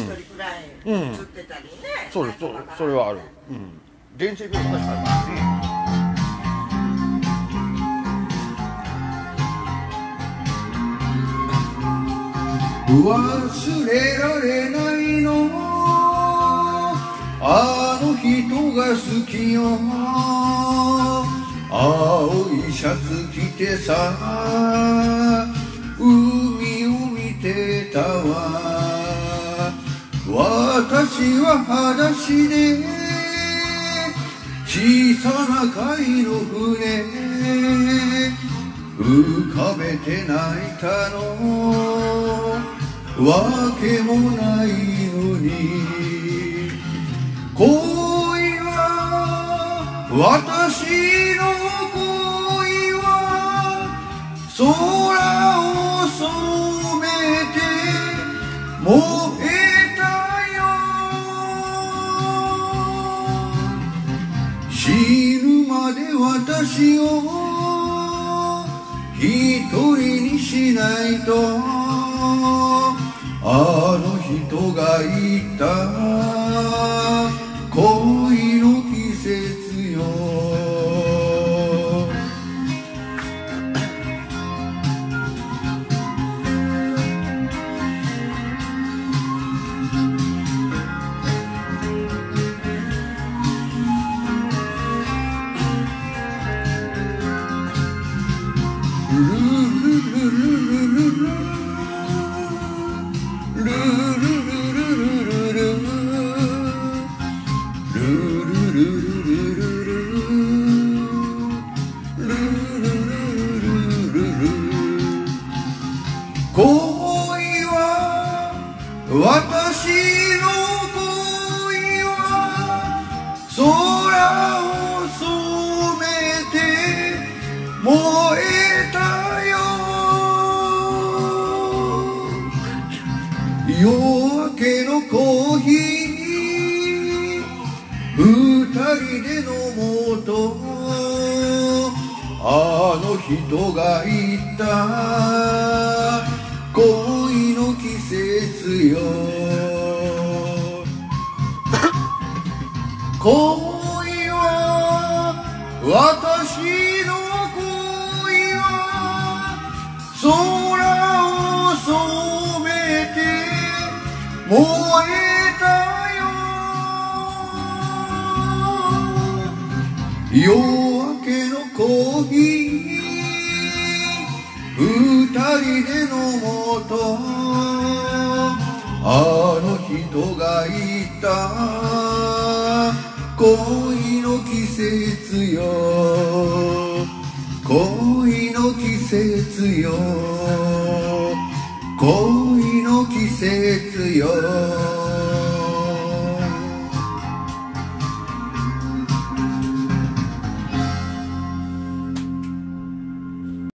人くらい映ってたりね。 そうです、それはある。伝説が確かにあるね。 忘れられないのあの人が好きよ。青いシャツ着てさ海を見てたわ。私は裸足で小さな貝の船浮かべて泣いたのわけもないのに。恋は私の恋は空を染めて燃えたよ。死ぬまで私を一人にしないとあの人が言った恋の季節よ。恋は私の恋は空を染めて燃えたよ。夜明けのコーヒー二人で飲もうとあの人が言った恋の季節よ。恋は私の恋は空を染めて燃えたよ。夜明けのコーヒー二人で飲もうとあの人が言った恋の季節よ。恋の季節よ。恋の季節よ。